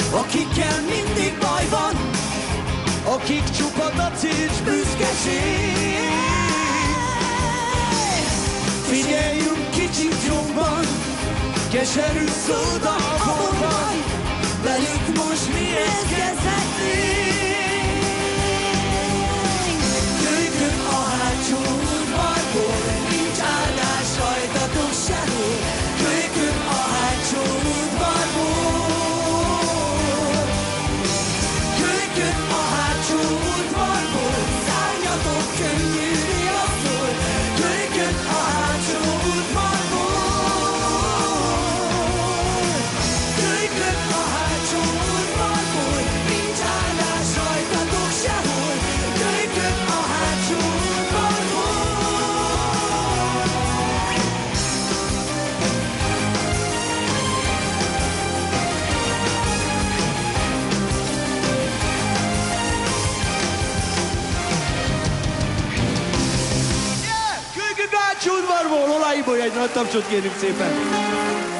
akikkel mindig baj van, akik csupa dacics büszkeség. Figyeljünk kicsit jobban, keserű szódalban, velük most mi kezdhetnénk. Jöjjön a hátsó udvarból, nincs áldás rajtatok sehol. Jöjjön a hátsó udvarból, jöjjön a hátsó udvarból, szárnyatok könnyű riasztól. Jöjjön a hátsó udvarból, jöjjön a hátsó udvarból, nincs áldás rajtatok sehol. Jöjjön a hátsó udvarból. Kölykök a hátsó udvarból, Olaiból egy nagy tapsot kérünk szépen.